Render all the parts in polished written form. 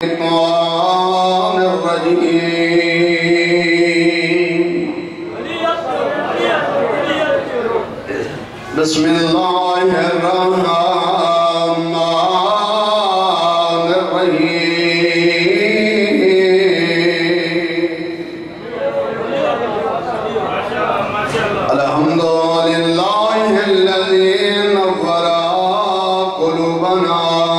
الشيطان الرجيم بسم الله الرحمن الرحيم الحمد لله الذي نور قلوبنا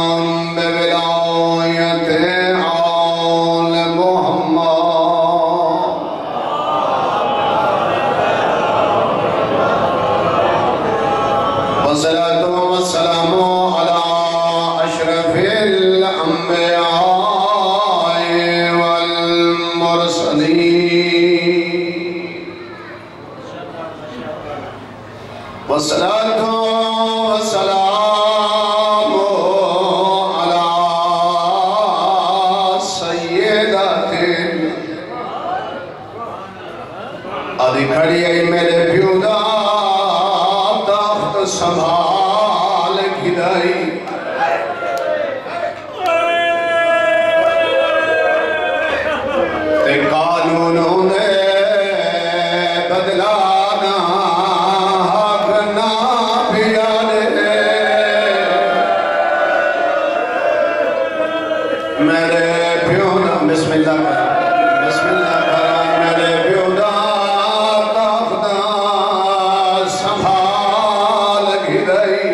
والصلاة والسلام على سيدات آدھی کھڑی ہے میرے پیو دا تخت سنبھال گھدائی تے قانونوں نے بدلانا بسم اللہ میرے پیو دا تخت سنبھال گھدائی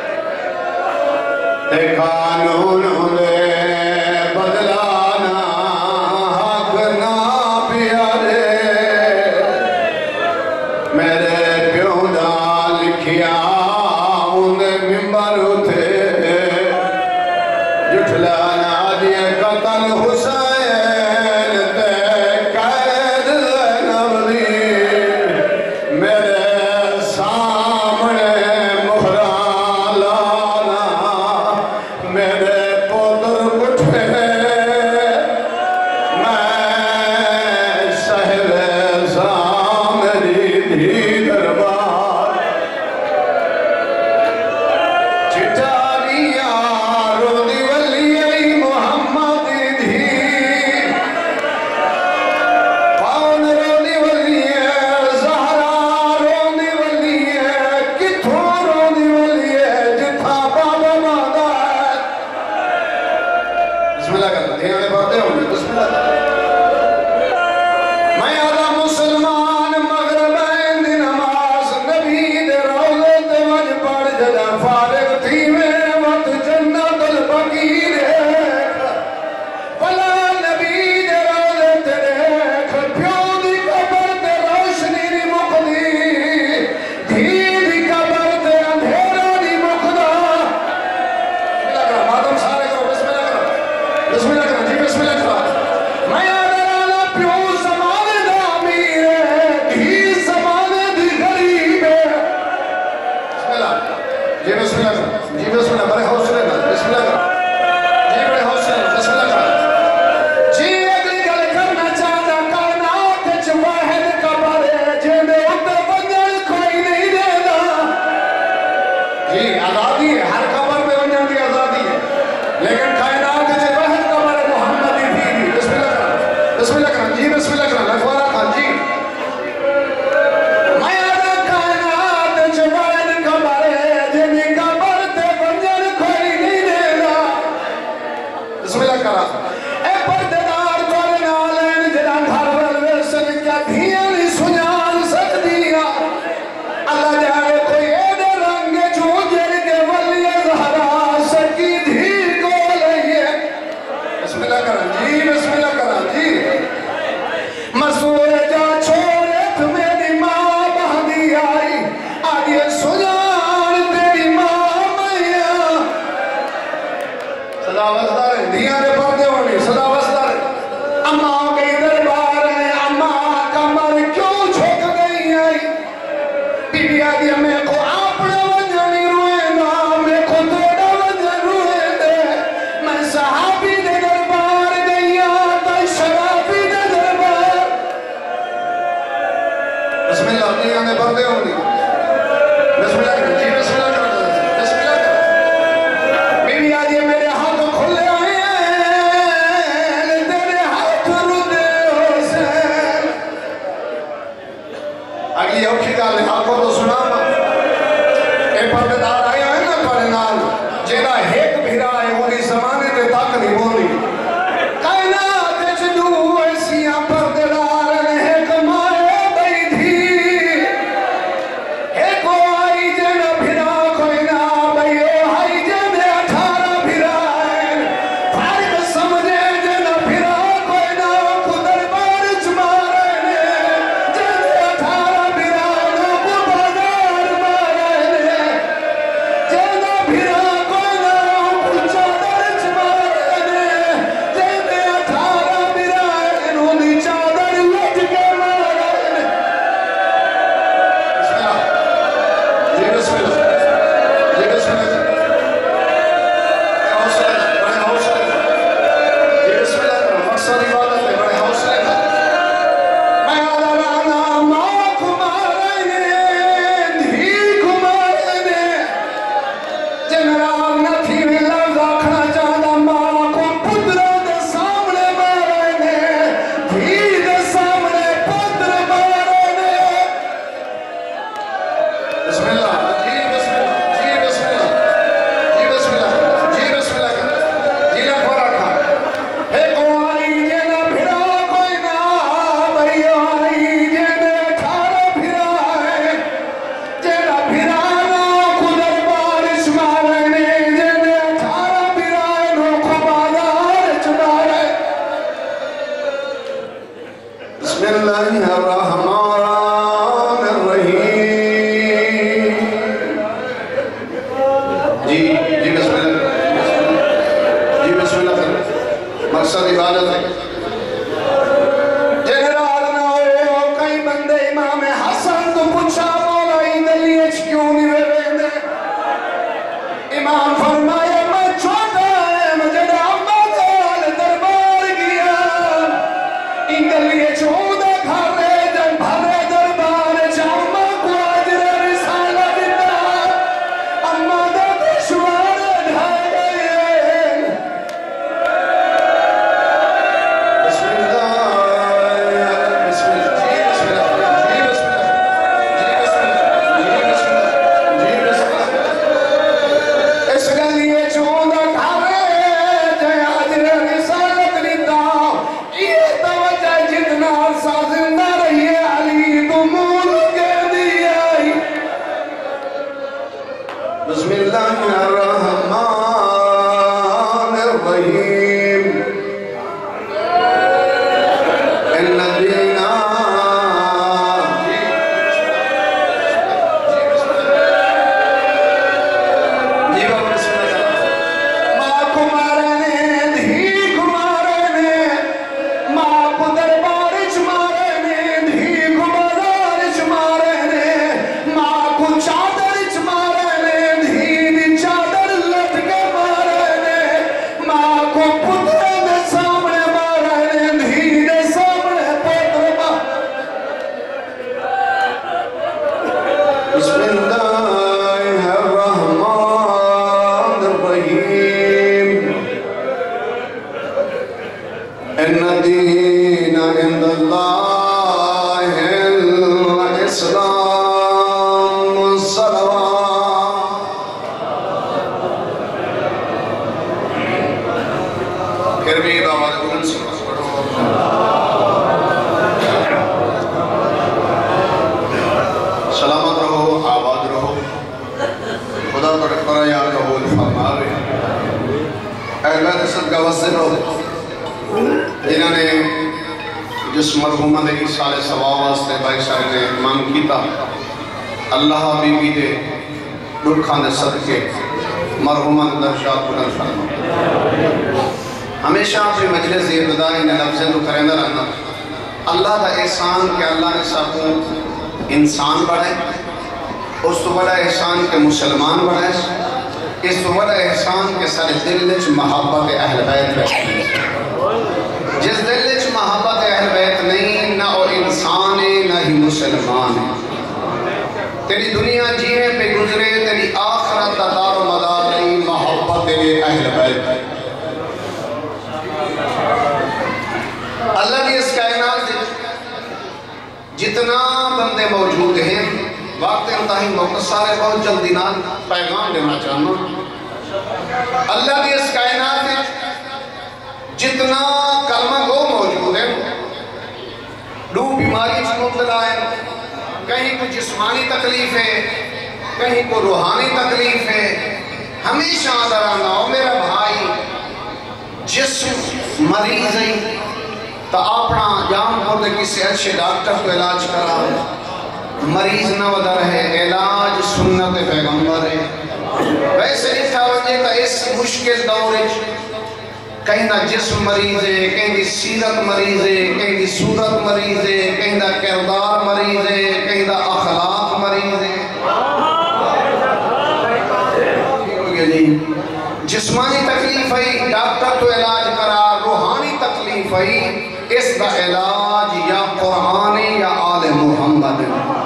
تے قانون دے بدلانا حق نہ پیارے میرے پیو دا لکھیا اندے ممبر اٹھے جٹھلانا دیئے قتل حسین صدا وسدار مقصد عبادت ہے جنرال نہ ہو کئی بندے امام حسن تو پوچھا مولا اندر لیے کیوں نہیں رہے دے امام فرمایا میں چھوٹا ہے مجھے اممہ دال دربار گیا اندر لیے چھوڑا گھر رہے جن بھرے دربار چاہمہ کو عجر رسالہ دیتا اممہ دا دشوار ڈھائے گئے بسم اللہ بسم اللہ جی بسم اللہ جی بسم اللہ جی بسم اللہ جی بسم اللہ اس لیے چھوڑا گھر رہے جن عجر رسالت دیتا یہ توجہ جتنا عرصہ زندہ رہی ہے علی تو مول کے دیا بسم اللہ الرحمن الرحیم ان دینا جی بابا بسم اللہ ماں کمارنے دھی کمارنے ماں کو دربار چمارنے دھی کو بازار چمارنے ماں کو چادر چمارنے دھی دی چادر لٹ کے مارنے ماں کو پتر دے سامنے مارنے دھی دے سامنے پتر بسم اللہ الرحمن الرحیم ان الدین عند اللہ الاسلام الصلوات پھر بھی بابا دکن سے پڑھو سلامت رہو آباد رہو خدا پر یاد رہو فرماوے اہل بیت صدقہ وصل رہو جنہوں نے جس مرحومہ دے سال ثواب واسطے بھائی صاحب نے مانگ کیتا اللہ بی بی دے دکھاں دے صدقے مرحومہ دے درجات بلند فرما ہمیشہ اپنی مجلس یہ بدائی نے لفظیں تو کریں رہنا اللہ دا احسان کہ اللہ نے سب کو انسان بڑھے اس تو بڑا احسان کہ مسلمان بڑھے اس تو بڑا احسان کہ سارے دل وچ محبت اہل بیت رہے جس دل وچ محبت اہل بیت نہیں نہ وہ انسان ہے نہ ہی مسلمان ہے تیری دنیا جینے پہ گزرے تیری آخرت دا دار و مدار نہیں محبت اہل بیت اللہ کی اس کائنات جتنا بندے موجود ہیں وقت انتہائی موقع سارے بہت جلدی نہ پیغام دینا چاہنا اللہ کی اس کائنات جتنا کلمہ گو موجود ہے دو بیماری سے مبتلا ہے کہیں کو جسمانی تکلیف ہے کہیں کو روحانی تکلیف ہے ہمیشہ آدھرانا ہو میرا بھائی جسم مریض ہے تو اپنا جام پردے کسی اچھے ڈاکٹر کو علاج کرا مریض نہ ودا رہے علاج سنت پیغمبر ہے ویسے لکھا وجہ تا اس مشکل دور کہیں دا جسم مریض ہے کہیں دی سیرت مریض ہے کہیں دی صورت مریض ہے کہیں دا کردار مریض ہے کہیں دا اخلاق مریض ہے جسمانی تکلیف ہے ڈاکٹر تو علاج کرا روحانی تکلیف ہے اس دا علاج یا قرآن یا آل محمد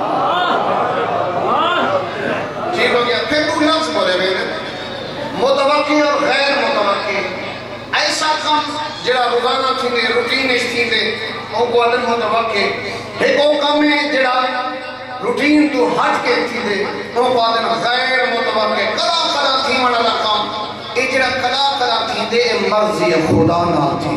ٹھیک ہو گیا پھر تو لفظ بولے میں متوقع اور غیر متوقع ایسا کام جڑا روزانہ تھی دے روٹین اس تھی دے وہ کو عدم متوقع ایک وہ کام ہے جڑا روٹین تو ہٹ کے تھی دے وہ کو عدم غیر متوقع کلا تھی مڑا کام یہ جڑا کلا تھی دے مرضی خدا نہ تھی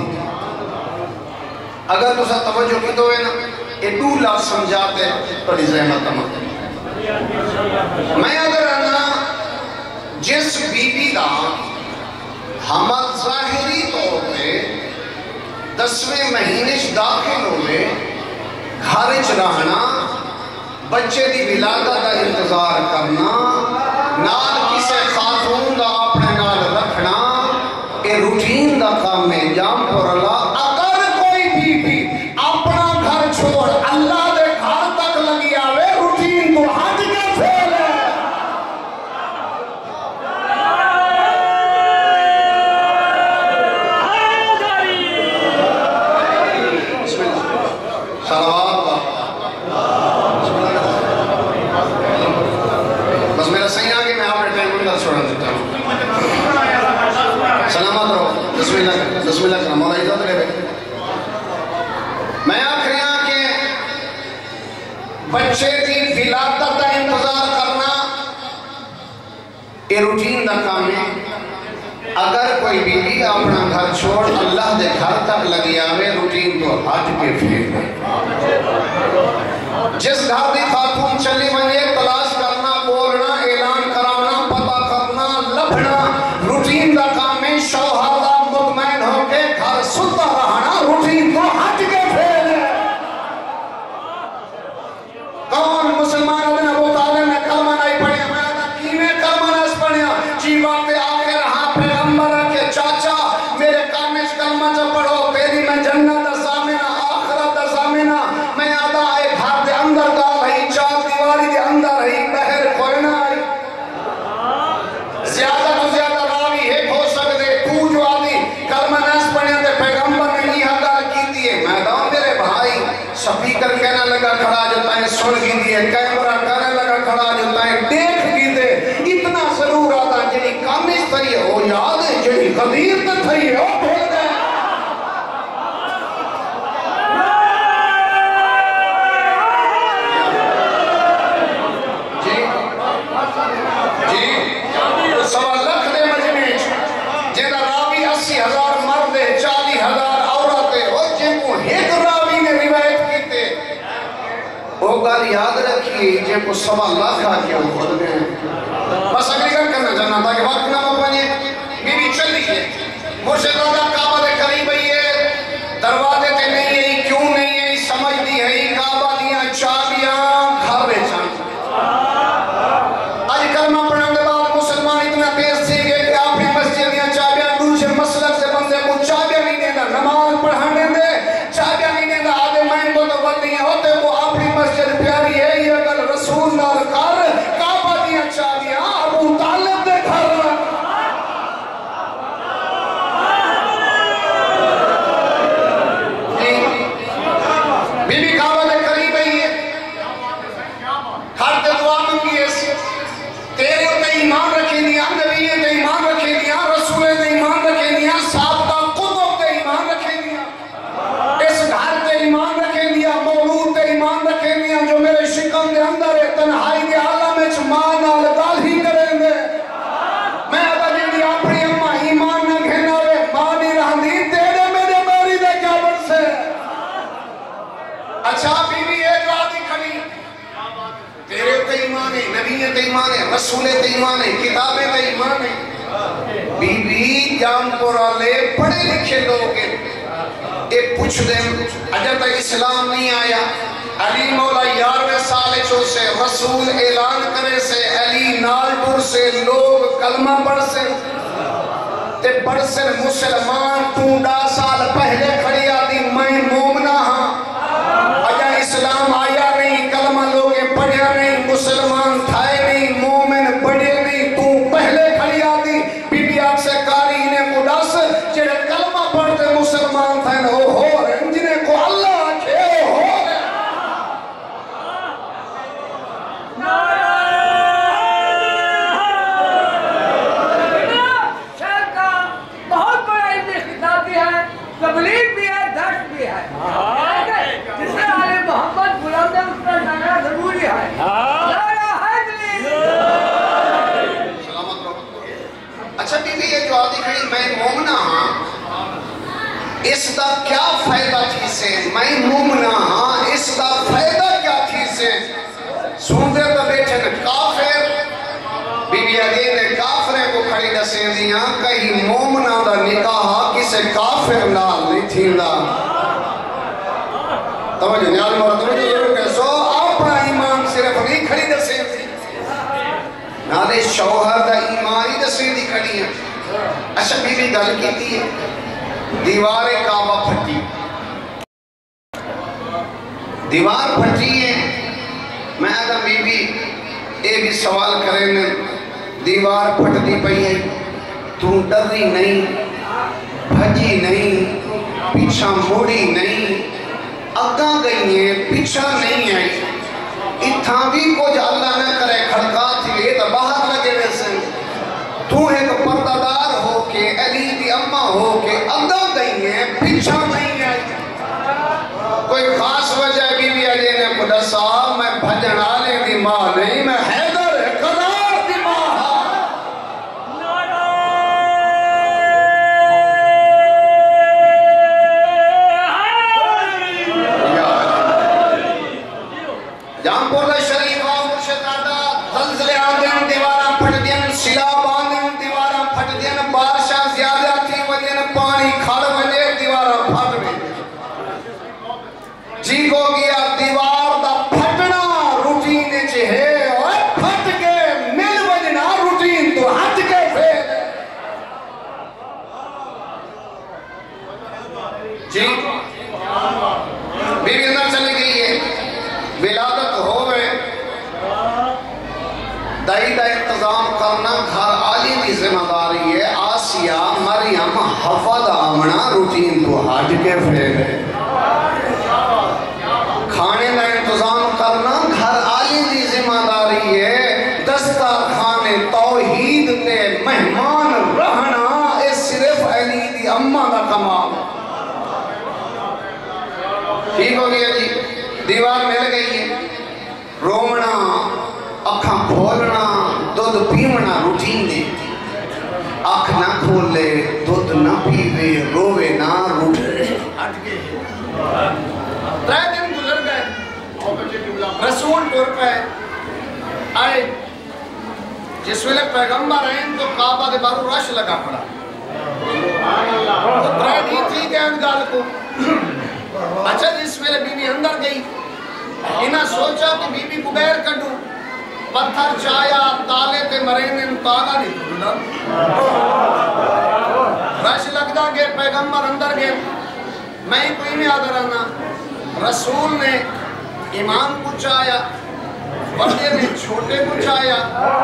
اگر تو سا توجہ کی تو ہے نا یہ دو لفظ سمجھاتے بڑی زحمت تمام میں اگر انا جس بی بی دا حمل ظاہری طور پہ 10ویں مہینے داخل ہوئے گھر رہنا بچے دی ولادت کا انتظار کرنا نال کسے خاتون دا اپنے نال رکھنا اے روٹین دا کام میں جام پر اللہ اگر کوئی بھی اپنا گھر چھوڑ اللہ دے گھر تک لگی آوے روٹین تو ہٹ کے پھیل ہے بس میرا صحیح آگے میں آپ نے ٹائم اندر چھوڑا دیتا ہوں سلامت رہو بسم اللہ کرنا مولا اجازت لے بے میں آخری کہ بچے کی ولادت کا انتظار کرنا یہ روٹین دا کام ہے اگر کوئی بیوی اپنا گھر چھوڑ اللہ دے گھر تک لگی آوے روٹین تو ہٹ کے پھیر جس گھر دی خاتون چلی ونجے تلاش کرنا بولنا اعلان کرانا پتہ کرنا لبھنا روٹین دا کام ہے شوہر دا مطمئن ہو کے گھر ستا رہنا روٹین تو ہٹ کے پھیر کون مسلمان ابن ابو طالب نے کلمہ نہیں پڑھیا میں آتا کینے کلمہ نہیں پڑھیا جیوہ پہ آخر ہاں پیغمبر کے چاچا میرے کامش کلمہ جا پڑھو تیری میں جنت سامنہ آخرت سامنہ میں آتا ایک گھر دے اندر دال ہے چار دیواری دے اندر ہے بہر کوئنہ ہے زیادہ تو زیادہ راوی ہے ہو سکتے تو جو آدھی کلمہ نہیں پڑھیا تے پیغمبر نے یہ حقار کی دیئے میں آتا میرے بھائی سپیکر کہنا لگا کھڑا جتا ہے سن کی دیئے کیمرہ کہنے لگا کھڑا جتا ہے دیکھ کی دے اتنا ضرور آتا جنہی کامش تھئی ہو یاد ہے جنہی غدیر تھئی ہو بھول دے سوا لکھ دے مجمع جیدہ راوی 80,000 مرد 40,000 عورتیں اور جن کو ایک راوی نے روایت کیتے وہ گل یاد رکھیے جن کو سوا لاکھ آکے وہ خود گئے بس اگلی گل کرنا چاہنا تھا کہ وقت نہ مپنے بی بی چلی ہے مرشد دادا کعبہ دے قریب ہے دروازے تے نہیں ہے کیوں نہیں ہے سمجھ دی ہے کعبہ دیا چابیاں گھر میں چاہتا آج کلمہ پڑھنے کے بعد مسلمان اتنا تیز تھی گئے کہ آپ نے مسجد دیا چابیاں دوسرے مسلک سے بندے کو چابیاں نہیں دینا نماز پڑھانے دے چابیاں نہیں دینا آدھے مائن کو تو بدلیاں ہوتے وہ اپنی مسجد پیاری ہے یہ اگر رسول نہ رکھار کعبہ دیا چابیاں ابو طالب دے گھر بی بی کعبہ دے قریب ہی ہے کھڑتے دعا منگی ہے تیرے تے ایمان رکھے دیا نبیے تے ایمان رکھے دیا رسولے تے ایمان رکھے دیا سابقہ قدب تے ایمان رکھے دیا اس گھر تے ایمان رکھے دیا مولود تے ایمان رکھے دیا جو میرے شکم دے اندر ہے تنہائی دے عالم اچ ماں نال گال ہی کریں دے میں آتا جن دی اپنی اممہ ایمان نہ گھنا وے ماں نہیں رہا دی تیرے میرے میری دے کیا برسے اچھا بی بی ایک آدھی کھڑی تیرے تے ایمان ہے نبیے تے ایمان ہے رسولے تے ایمان ہے کتابیں تے ایمان ہے بی بی جام پورالے پڑھے لکھے لوگ ایک پوچھ دیں اجر تک اسلام نہیں آیا علی مولا 11ویں سال چو سے رسول اعلان کرے سے علی نال ٹور سے لوگ کلمہ پڑھ سے تے پڑھ سے مسلمان تو 10 سال پہلے کھڑی آدھی میں مومنہ ہاں اجا اسلام آیا نہیں کلمہ لوگیں پڑھیا نہیں مسلمان تھائے نہیں مومن بڑھے نہیں تو پہلے کھڑی آدھی بی بی آپ سے کاری انہیں کو ڈس جنہیں کلمہ پڑھتے مسلمان تھائے نہ ہو رہے جنہیں کو اللہ آکھے ہو رہے شاید کا بہت بڑا ابن خطابی ہے تبلیغ بھی ہے دشت بھی ہے جس سے آل محمد بلند اس پر نگرہ ضروری ہے لا حیدری سلامت رہو اچھا بی بی یہ جو آدھی کھڑی میں مومنہ ہاں اس دا کیا فائدہ تھی سے میں مومنہ ہاں اس دا فائدہ کیا تھی سے سوندے تو بیٹھے نے کافر بی بی علی نے کافریں کو کھڑی دسیں دیاں کہیں مومنہ دا نکاح کسے کافر نال نہیں تھیندا توجہ نیال مورا توجہ ضرور کہ سو اپنا ایمان صرف نہیں کھڑی دسیں دی نالے شوہر دا ایمانی دسیں دی کھڑی ہیں اچھا بی بی گل کی ہے دیوار کعبہ پھٹی دیوار پھٹی ہے میں آدھا بی بی اے بھی سوال کریں میں دیوار پھٹ دی پئی ہے تو ڈری نہیں بھجی نہیں پیچھا موڑی نہیں اگاں گئی ہیں پیچھا نہیں آئی اتھاں بھی کچھ اللہ نہ کرے کھڑکا تھی یہ تو باہر لگے ویسے تو ایک پردادار ہو کے علی دی اماں ہو کے اگاں گئی ہیں پیچھا نہیں آئی کوئی خاص وجہ بی بی علی نے خدا صاحب میں بھجن آلے دی ماں نہیں میں حیدر قرار دی ماں جہاں پورا شریف آؤ مرشد آدھا زلزلے آدھیں دیواراں پھٹ دیں سلاب آدھیں دیواراں پھٹ دیں بارشاں زیادہ تھی وجہ پانی کھڑ وجہ دیواراں پھٹ دیں جی کو گیا دیوار دا پھٹنا روٹین چہے اور پھٹ کے مل وجنا روٹین تو ہٹ کے پھر جی بیوی اندر چلی گئی ہے ولادت ہوئے دائی دا انتظام کرنا گھر آلی کی ذمہ داری ہے آسیہ مریم حفظ آمنا روٹین تو ہٹ کے پھر کھانے کا انتظام کرنا گھر آلی دی ذمہ داری ہے دسترخوان توحید تے مہمان رہنا اس صرف علی دی اماں دا کمال ٹھیک ہو گیا جی دیوار مل گئی ہے رومنا اکھاں کھولنا دودھ پیونا روٹین دے آنکھ نہ کھولے دودھ نہ پیوے روے نہ روٹے ہٹ گئے 3 دن گزر گئے رسول ٹور پہ آئے جس ویلے پیغمبر آئیں تو کعبہ دے بارو رش لگا پڑا تو 3 دن تھی کہ ان گال کو اچھا جس ویلے بی بی اندر گئی انہاں سوچا کہ بی بی کو بیر کڈو پتھر چایا تالے تے مرین تالا نہیں کھلا رش لگدا گئے پیغمبر اندر گئے میں کوئی میں آدھر آنا رسول نے امام کو چایا بڑے نے چھوٹے کو چایا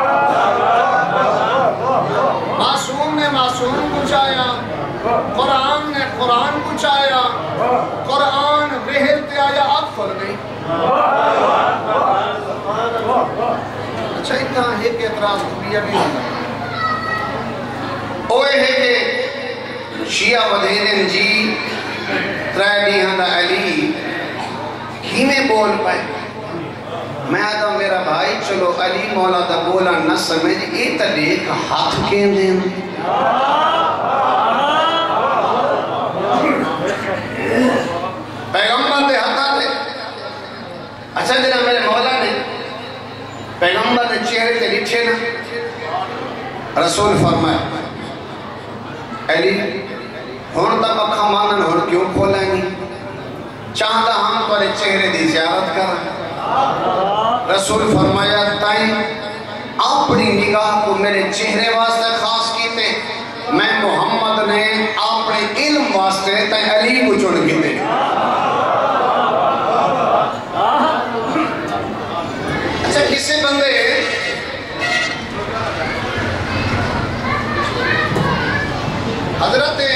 معصوم نے معصوم کو چایا قرآن نے قرآن کو چایا قرآن رہتے آیا آپ کھل گئی اچھا اتنا ہے کہ اعتراض کبھی بھی ہوتا اوے ہے کہ شیعہ ودھیدن جی 3 ڈیہاں علی ہی میں بول پائے میں آتا ہوں میرا بھائی چلو علی مولا دا بولا نہ سمجھ یہ تلیک ہاتھ کے دیں پیغمبر دے ہاتھا دے اچھا جنہا میرے مولا نے پیغمبر دے چہرے تے لٹھے نا رسول فرمایا علی ہون تک اکھا مانن ہون کیوں کھولا نہیں چاہتا ہم تورے چہرے دی زیارت کر رسول فرمایا تائیں اپنی نگاہ کو میرے چہرے واسطے خاص کیتے میں محمد نے اپنے علم واسطے تائیں علی کو چڑھ کیتے اچھا کسے بندے حضرت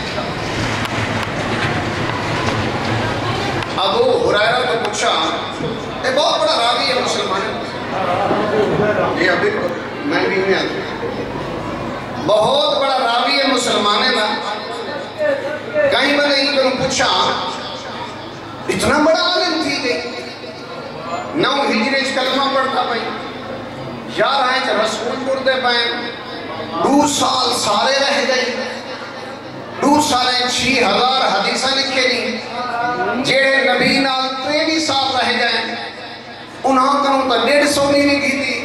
ابو ہریرہ کو پوچھا یہ بہت بڑا راوی ہے مسلمان یہ ابھی میں بھی نہیں آتا بہت بڑا راوی ہے مسلمان نا کہیں میں نے ان کو پوچھا اتنا بڑا عالم تھی گئی 9 ہجری کلمہ پڑھتا پائی 11 رسول پڑھتے پائیں 2 سال سارے رہ گئی 2 سالیں 6000 حدیثہ لکھے نہیں جیڑے نبی نال 23 سال رہ گئے انہاں کنوں تا 150 نہیں کی تھی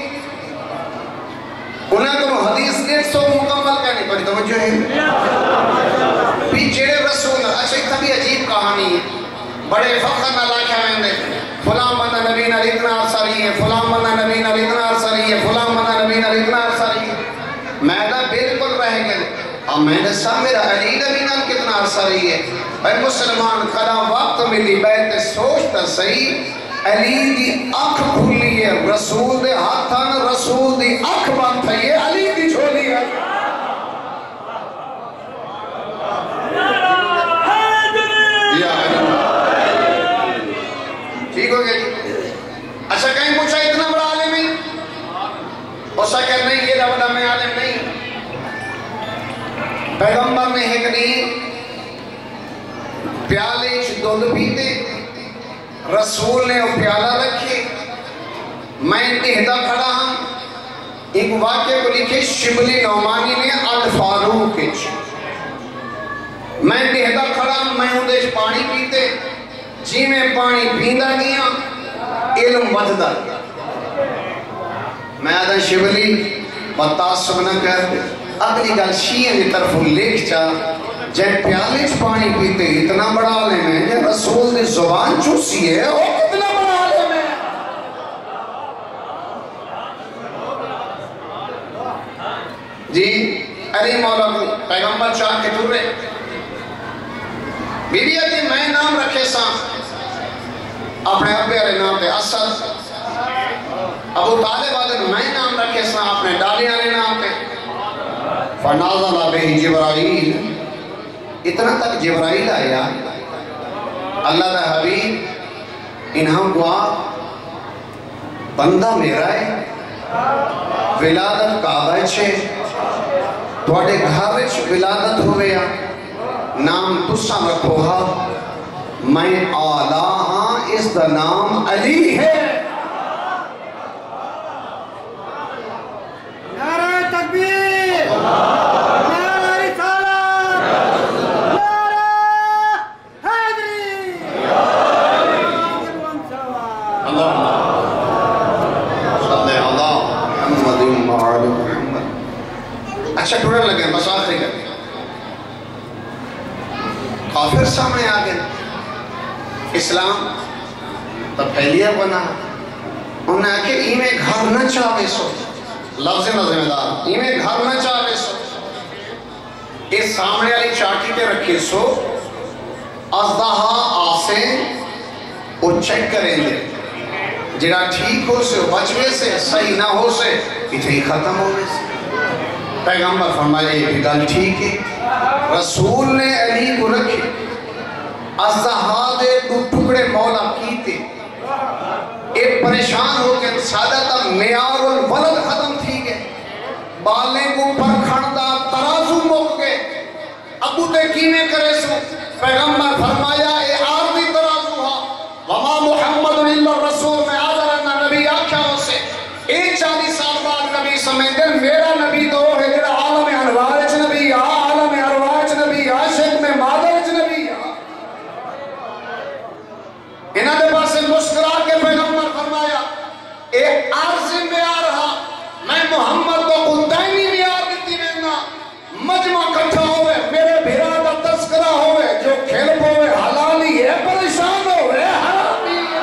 انہاں کنوں حدیث 150 مکمل کرنی پڑی توجہ ہے بھی جیڑے رسول اچھا ایک بھی عجیب کہانی ہے بڑے فخر نہ لاکھا میں نے فلاں بندہ نبی نال اتنا عرصہ رہی ہے فلاں بندہ نبی نال اتنا عرصہ رہی ہے فلاں بندہ نبی نال اتنا عرصہ رہی ہے میں دا بالکل رہ گئے اب میں نے سا میرا علی نبینان کتنا عرصہ رہی ہے اے مسلمان کھڑا وقت ملی بیت سوچتا صحیح علی دی اکھ کھلی ہے رسول دے ہاتھان رسول دی اکھ بند ہے یہ علی دی چھولی ہے یا علی ٹھیک ہو گیا جی اچھا کہیں پوچھا اتنا بڑا عالم ہی اسا کہ نہیں یہ بڑا میں عالم نہیں پیغمبر نے ایک نہیں پیالے دودھ پیتے رسول نے وہ پیالہ رکھے میں نہدہ کھڑا ہوں ایک واقعہ کو لکھے شبلی نعمانی نے الفاروق میں نہدہ کھڑا ہوں میں ہوں دیش پانی پیتے جی میں پانی پیندہ گیا علم ودھدا میں آدھا شبلی بتاسب نہ کر اگلی گل شیعہ کی طرف لکھ چا جب پیالے پانی پیتے اتنا بڑا عالم ہے جب رسول نے زبان چوسی ہے وہ کتنا بڑا عالم ہے جی علی مولا کو پیغمبر چاہ کے دور رہے بی بی جی میں نام رکھے سا اپنے ابے علیہ نام پہ اسد ابو طالب آدھن میں نام رکھے سا اپنے ڈالی علیہ نام پہ فنازل بہ جبرائیل اتنا تک جبرائیل آیا اللہ دا حبیب انہاں گوا بندہ میرا ہے ولادت کعبہ چھے توڑے گھاوچ ولادت ہویا نام تسا رکھو ہا میں آلہ ہاں اس دا نام علی ہے نعرہ تکبیر نعرہ رسالت نعرہ حیدری اللہم صلی اللہ محمد وعلی محمد اچھا ٹھوڑا لگے بس آخری کرتے کافر سامنے آگئے اسلام تو پھیلیا بنا انہوں نے آکے ایمیں گھر نہ چاہے سو لفظ نظم دار ایمیں گھر نہ چاہے سو اس سامنے والی چاٹی پہ رکھے سو ازدہا آسے وہ چیک کریں دے جڑا ٹھیک ہو سے بچوے سے صحیح نہ ہو سے اتنے ہی ختم ہو گئے سے پیغمبر فرمائے یہ بھی گل ٹھیک ہے رسول نے علی کو رکھے ازدہا دے دو ٹکڑے مولا کیتے ایک پریشان ہو کے سادہ تک میار الولد ختم تھی گئے بالیں کو پر کھڑتا ترازو موک گئے ابو تے کینے کرے سو پیغمبر فرمایا اے آردی ترازو ہا وما محمد اللہ رسول میں آدھر انہا نبی آکھا ہو سے 40 سال بعد نبی سمجھ دے میرا نبی تو ہے جڑا عالم انوارچ نبی عالم ارواچ نبی عاشق میں مادرچ نبی انہاں دے پاس سے مسکرا کے پیغمبر فرمایا اے عرضی میں آ رہا میں محمد کو قدائنی میں آ دیتی میں مجمع کٹھا ہوئے میرے بھیرا دا تذکرہ ہوئے جو کھیل ہوئے حلالی ہے پریشان ہوئے حرامی ہے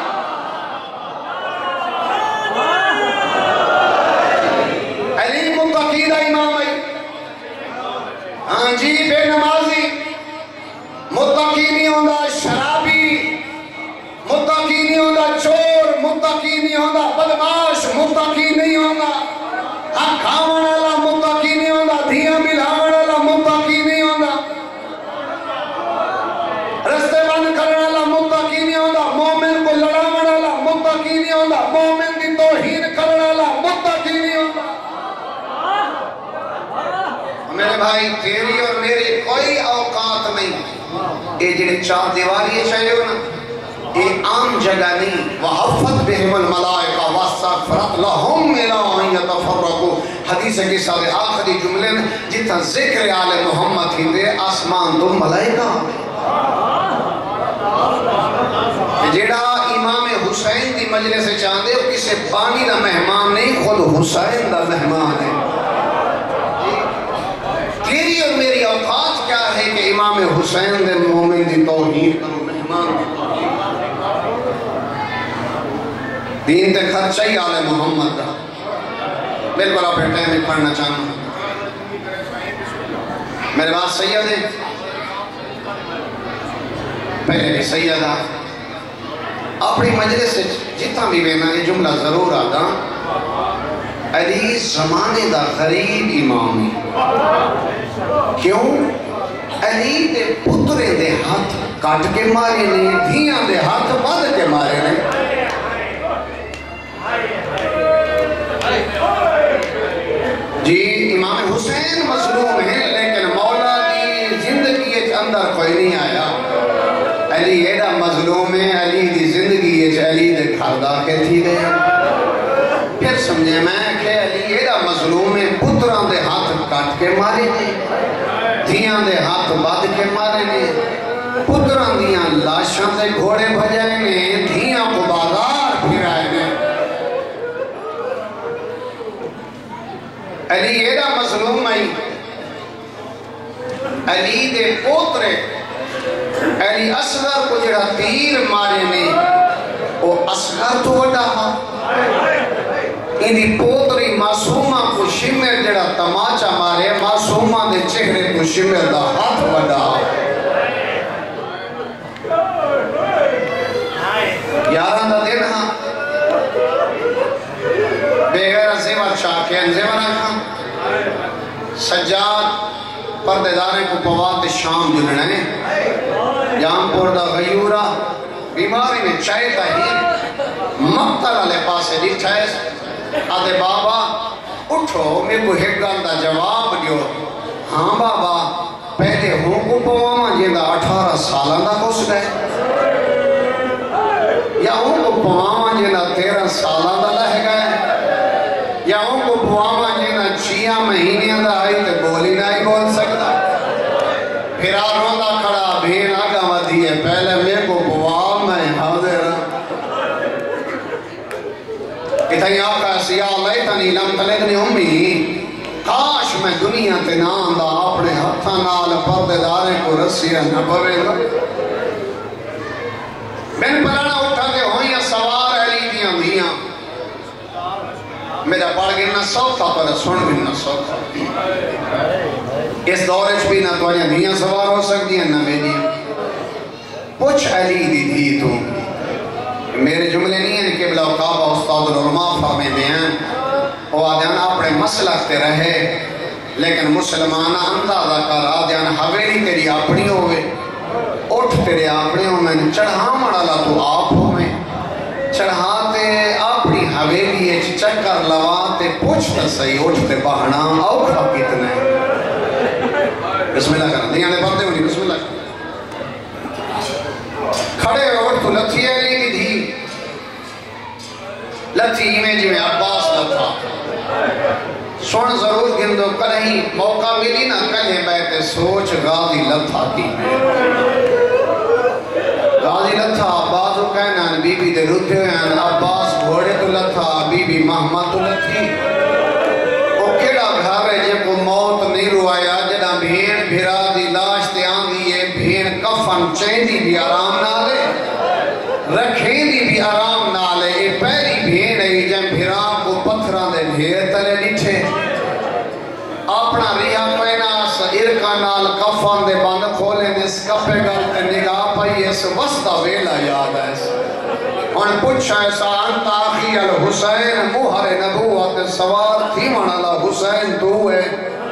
علی متقیدہ امام ہے ہاں جی بے نمازی متقی نہیں ہوندہ شرابی متقی نہیں ہوندہ چور متقی نہیں ہوندہ بدماش متقی نہیں ہوندہ ہاں کھاون والا متقی نہیں ہوندہ دھیاں ملاون والا متقی نہیں ہوندہ رستے بند کرنے والا متقی نہیں ہوندہ مومن کو لڑاون والا متقی نہیں ہوندہ مومن دی توہین کرنے والا متقی نہیں ہوندہ میرے بھائی تیری اور میری کوئی اوقات نہیں یہ جنہیں چار دیواری ہے چاہیے ہو نا یہ عام جگہ نہیں وَحَفَّتْ بِهِمُ الْمَلَائِقَ وَاسْتَغْفَرَتْ لَهُمْ إِلَىٰ أَنْ يَتَفَرَّقُوا حدیث کے ساتھ آخری جملے میں جتنا ذکر آل محمد ہی دے آسمان تو ملائکہ جیڑا امام حسین دی مجلس سے چاہتے ہو کسے بانی دا مہمان نہیں خود حسین دا مہمان ہے تیری اور میری اوقات کیا ہے کہ امام حسین دے مومن دی توہین کرو مہمان دی توہین دین تے خرچہ ہی آل محمد دا بالکل آپ ٹائم میں پڑھنا چاہنا میرے بعد سید ہیں، پہلے بھی سیدہ اپنی مجلس سے جتنا بھی وینا یہ جملہ ضرور آتا علی زمانے دا غریب امام ہے. کیوں؟ علی دے پترے دے ہاتھ کٹ کے مارے نے، دھیاں دے ہاتھ بد کے مارے نے. جی امام حسین مظلوم ہیں لیکن مولا دی زندگی کے اندر کوئی نہیں آیا. علی ایڈا مظلوم ہے، علی دی زندگی علی دے کھردہ کے تھی گئے. پھر سمجھے میں کہ علی ایڈا مظلوم ہے، پتران دے ہاتھ کٹ کے مارے نے، دھیاں دے ہاتھ بد کے مارے نے، پتران دیاں لاشاں دے گھوڑے بھجائے نے، دھیاں کو بازار پھرائے نے. علی ایڈا مظلوم آئی. علی دے پوترے علی اصغر کو جڑا تیر مارے نے وہ اصغر تو وڈا ہاں. انہی پوتری معصومہ کو شمر جڑا تماچا مارے، معصومہ دے چہرے کو شمر دا ہاتھ وڈا. یاران دا دن ہاں بے غیر زیور چاکین زیور آکھاں سجاد پردیدارے کو پوات شام جننے جام پوردہ غیورہ بیماری میں چاہے تاہیر مقتل علی پاسے دیکھائے آدھے بابا اٹھو میں کو ایک گاندہ جواب دیو. ہاں بابا پہلے ہوں کو پواما جیندہ 18 سالہ دا کس گئے یا ہوں کو پواما جیندہ 13 سالہ دا لہ گئے یا ہوں کو پواما جیندہ 6 مہینے دا آئی تے بولی نہ ہی بول سکتا. پھر آروں دا کھڑا بھین آگا مدھی ہے پہلے میں کو پوام میں حاضر. کتائی آقا سیاہ لیتنی لم تلدنی امی، کاش میں دنیا تے ناندہ اپنے ہتھا نال پردیدارے کو رسیہ نہ پوے گا. میں پرانا اٹھا کے ہوئیاں سوار علی دیاں دیاں میرا پڑھ گرنا سوکھا پر سن گرنا سوکھا. اس دورش بھی نہ تو آنیا دیاں سوار ہو سکتی ہیں نہ میری. پوچھ علی دی تھی تو میرے جملے نہیں ہیں کہ بلا وقابہ استاد العلماء فرمے دے ہیں وہ آدھیان اپنے مسلک تے رہے لیکن مسلمانہ اندازہ کر آدھیان حویلی تیری اپنی ہوئے اٹھ تیرے اپنی ہوئے چڑھا مڑالا تو آپ ہوئے چڑھاتے اپنی حویلی چکر لواتے پوچھتا صحیح اٹھتے بہنا اوکھا کتنے. بسم اللہ کرنا دیاں نے پڑھتے ہوئی بسم اللہ کرنا. کھڑے اور تو لتھی علی کی تھی لتھی میں جی میں عباس لتھا سن ضرور گندو کلہیں موقع ملی نہ کلہیں بیٹھے سوچ غازی لتھا کی. غازی لتھا عباس کو کہنا بی بی دے رتے ہوئے ہیں عباس گھوڑے تو لتھا بی بی محمد تو لتھی. وہ کیڑا گھر ہے جب کو موت نہیں روایا جڑا بھین بھرا دی لاش تے آن دیئے بھین کفن چین دی بھی آرام نہ لے رکھیں دی بھی آرام نہ لے. یہ پہلی بھین ہے جب بھرا کو پتھران دے ڈھیر تلے نٹھے اپنا ریحہ پہنا ارکا نال کفن دے بند کھولے دس کپے گلتے نگاہ پائی اس وسطہ ویلا یاد ہے. ان پوچھا ایسا انت آخی الحسین مہر نبوت سوار تھی منالا حسین تو ہے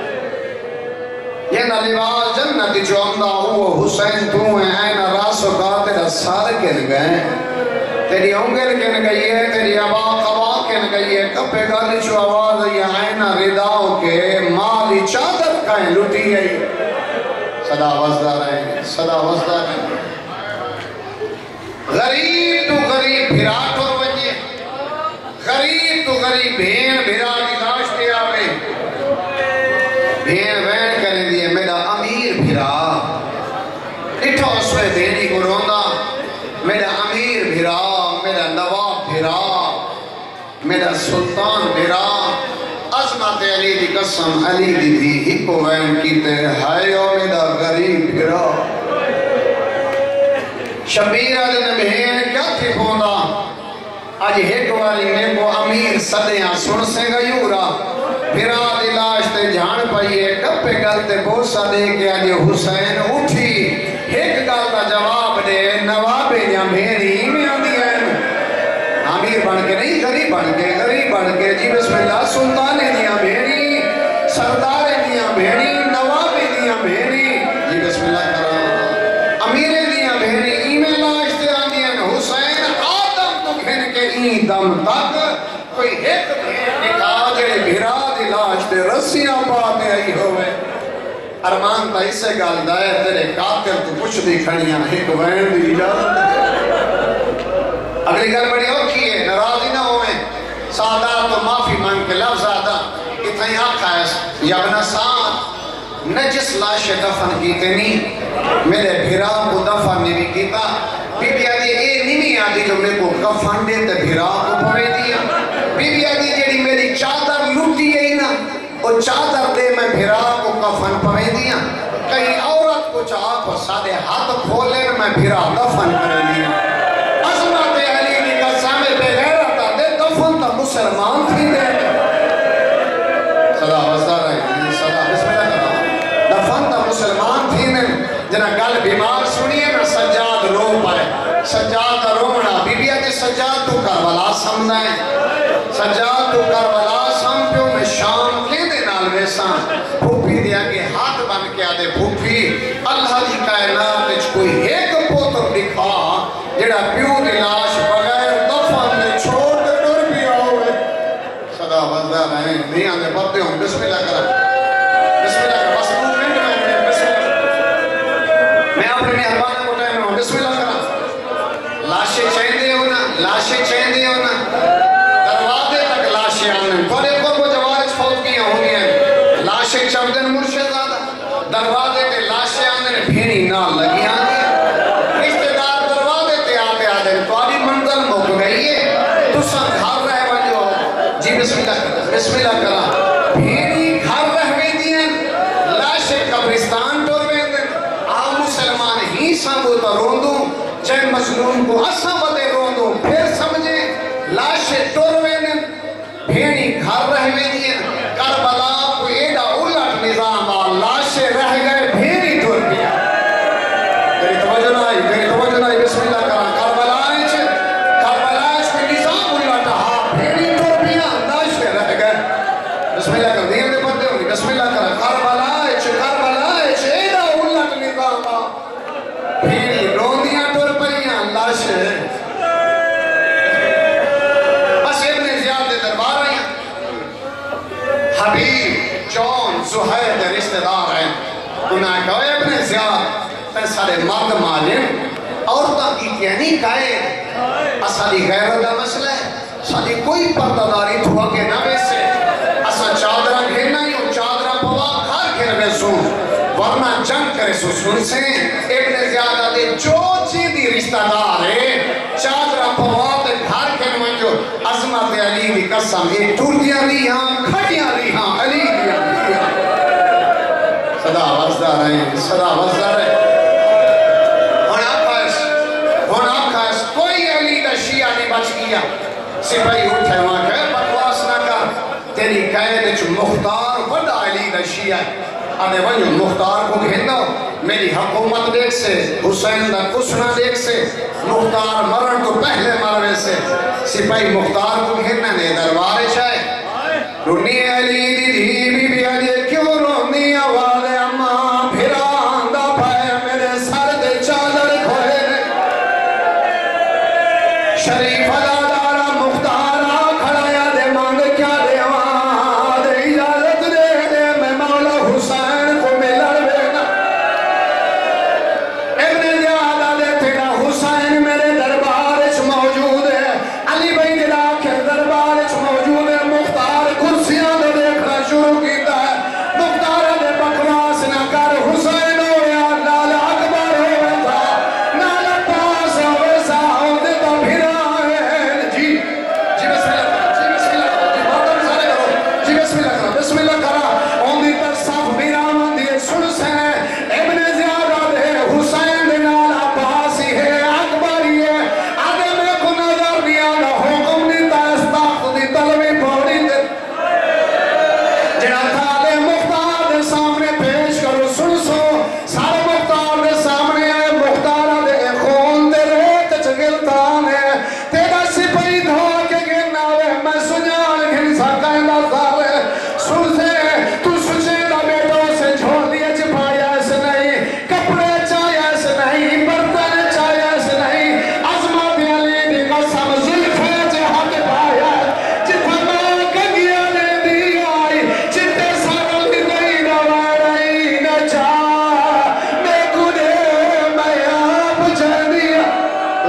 یہ لباس جنت جو امدہ ہوا حسین تو ہے این راس و قاتل سار کن گئے تیری انگل کن گئی ہے تیری عبا قبا کن گئی ہے کپے گالی جو آواز یہ این رداؤ کے مالی چادر کہیں لٹی گئی. صدا وزدہ رہے صدا وزدہ رہے. غریب تو غریب بھرا ٹور بنجے غریب تو غریب بھین بھرا کی لاش تے آوے بھین وین کریں دیئے میرا امیر بھرا اٹھا اسوے دینی کو روندہ میرا امیر بھرا میرا نواب بھرا میرا سلطان بھرا. عظمت علی دی قسم علی دی دی ہکو وین کیتے ہائیو میرا غریب بھرا. شبیر علی نبہین کیا تھی پوندا آج ایک واری میں کو امیر صدیاں سن سے گا یورا بھرا دی لاش تے تے جان پائیے ٹپے گل تے بوسا دے کے آجے حسین اٹھی ایک گل دا جواب دے نواب یا میری میں آدھی ہے امیر بن کے نہیں غریب بن کے جی بسم اللہ سلطانے دیا میری سردارے دیا میری نوابے دیا میری جی بسم اللہ کرا امیرے دیا میری ایمیں لاش دے آدھی ہے حسین آدم تو گھن کے این دم تک کوئی ایک نکاح جڑے بھیرا دی لاش دے رسیاں پاتے آئی ہوئے ارمان تا اسے گال دائے تیرے قاتل تو کچھ دی کھڑیاں ایک وین دی اجازت دے اگلی گل بڑی اور کی ہے ناراضی نہ ہوئے سادات و معافی مانگ کے لفظ آتا اتنا ہی آقا ہے یا ابن سعد نجس لاش دفن کیتے نہیں میرے بھیرا کو دفن نہیں کیتا بی بی آدھی اے نہیں آدھی جو میرے کو کفن دے تے بھیرا کو پوے دیا بی بی آدھی جیڑی میری چادر لوٹی ہے نا وہ چادر دے میں بھیرا کو کفن پوے دیا کہیں عورت کو چاہ کو سادے ہاتھ کھولے میں بھیرا دفن کرے دیا عظمت علی کی قسم بے غیرت دے دفن تا مسلمان تھی دے صدا وزدار ہے صدا بسم اللہ کرا دفن تا مسلمان تھی دے جنہ گل بیمار سنیے نا سجاد رو پائے سجاد رونا بی بی آجے سجاد تو کربلا سمجھائیں سجاد تو کربلا سمجھو میں شام کے دے نال ویسان بھوپی دیا کہ ہاتھ بن کے آدھے بھوپی اللہ دی کائنات اچھ کوئی ایک پوتر دکھا جڑا پیو دی لاش بغیر دفن نے چھوڑ دے ڈر بھی آوے صدا بندہ رہے نہیں آنے پڑھتے ہوں بسم اللہ کرا بسم اللہ کرا بس مومنٹ میں بسم اللہ میں اپنے مہربان کو ٹائم ہوں بسم اللہ کرا لاشیں چاہندے ہونا دروازے تک لاشیں آنے تو ایک کو جوارج فوت کیا ہوں گے لاشیں چبدن مرشد آدھا دروازے تے لاشیں آنے بھینی نہ لگی آنے رشتہ دار دروازے تے آتے آدھے تو آدھی منزل موک گئی ہے تو سن گھر رہ بجو جی بسم اللہ کرا بھینی گھر رہ بھی دیا لاشیں قبرستان ٹور بھی دیا آم مسلمان ہی سامو تا روندوں چاہے مظلوم کو اسا بدے روندوں پھر سمجھے لاشیں ٹور بھی دیا بھینی گھر رہ بھی دیا کربلا کو ایڈا الٹ نظام آ لاشیں رہ گئے بھینی ٹور بیا تیری توجہ نائی بسم اللہ کرا کربلا اچھ کوئی نظام الٹ ہاں بھینی ٹور بیا لاشیں رہ گئے بسم اللہ کر دیا دے پڑھتے ہوں بسم اللہ کرا کربلا اچھ ایڈا الٹ نظام آ بھینی روندیاں ٹور پڑیاں لاشیں حبیب جون زہیر دے رشتہ دار ہیں انہاں کہا ابن زیاد تے سارے مرد معلم عورتاں کی کہنی کہے اسالی غیرت دا مسئلہ ہے سالی کوئی پرداداری تھوا کے نہ ویسے اسا چادرہ گھرنا ہی چادرہ پوا کھار گھر ویسوں ورنہ جنگ کرے سو سن سے ابن زیاد دے جو چیدی رشتہ دار ہے چادرہ پوا تے گھر گھر میں جو عظمت علی کی قسم ایک ٹوردیاں ریہاں کھڑیاں ریہاں علی دیاں صدا وزدار ہیں صدا وزدار ہیں ہون آپ کھائش کوئی علی کا شیعہ نہیں بچ گیا سپاہی اٹھے وہاں کہ بکواس نہ کر تیری قید چھ مختار بڑا علی کا شیعہ آنے ونیو مختار کو گھندو میری حکومت دیکھ سے حسین دا کسنا دیکھ سے مختار مرن تو پہلے مروے سے سپاہی مختار کو گھرنا نے دروارے چاہے رونی علی دی دی بی بی علی کیوں رونی آواز اماں پھرا آندہ پائے میرے سر دے چادر کھوئے شریف علادارہ مختارہ کھڑایا دے مانگ کیا دے وہاں دے اجازت دے میں مولا حسین کو ملر بینا ابن زیادہ دے تیرا حسین میرے دربار اچھ موجود ہے علی بھائی دلا کے دربار اچھ موجود ہے مختار کرسیاں دے دیکھنا شروع کیتا ہے مختار دے بکواس نہ کر حسین ہو یا لال اکبر ہو تھا نال پاس ہو سا ہو دے تو پھرا ہے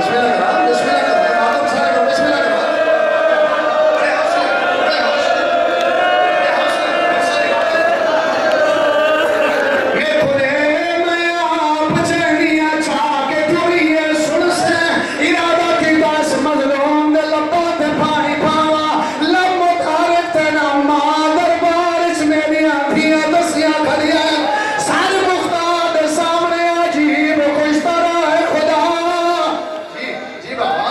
بسم اللہ کرا بسم اللہ کرا ماتم سارے کو بسم اللہ کرا بڑے حوصلے بڑے حوصلے بڑے حوصلے میں خودے میں آپ چہنیاں چھا کے تھوڑیے سن سے ارادہ کی داس مظلوم دے لبوں تے پانی پاوا لب متارک تینا ماں دربار اس میری آنکھیاں دسیاں کھڑیاں سارے مختار دے سامنے عجیب خوش طرح ہے خدا جی بابا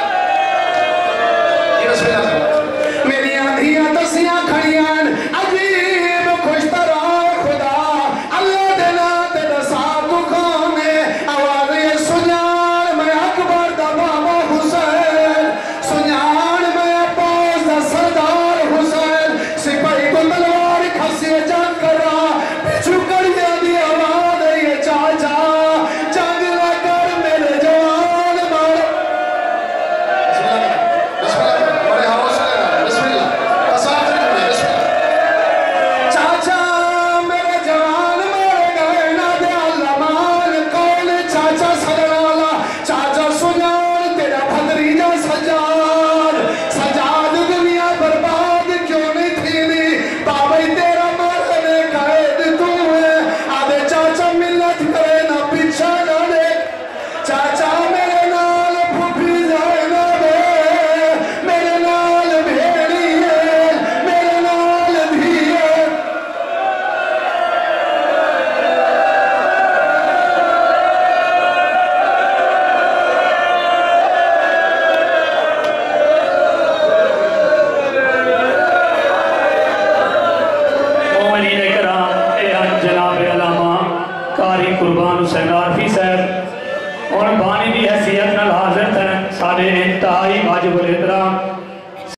جی بسم اللہ میری آنکھیاں دسیاں کھڑیاں عجیب خوش طرح ہے خدا اللہ دینا تے دسا تو کھانے آواز یہ سنیان میں اکبر دا بابا حسین سنیان میں پاس دا سردار حسین سپاہی کو تلوار کھسی جنگ کرا پیچھو کریے دی آواز یہ چاچا جنگ لگر میرے جوان مار بسم اللہ بڑے حوصلے بسم اللہ اساتر بسم اللہ چاچا میرے جوان مارے گئے نہ دے اللہ مان کون چاچا سرنالا چاچا سنیان تیرا بھدریجہ سجاد سجاد دنیا برباد کیوں نہیں تھی دی بابای تیرا مرنے قید تو ہے آدھے چاچا ملت کرے نہ پیچھا نہ دے چاچا میرے نال پھوپھی جائے نہ دے میرے نال بھیڑی ہے میرے نال بھی ہے مومنین کرام اے جناب علامہ قاری قربان حسین عارفی صاحب اور بانی دی حیثیت نال حاضر ہیں سارے انتہائی واجب الاحترام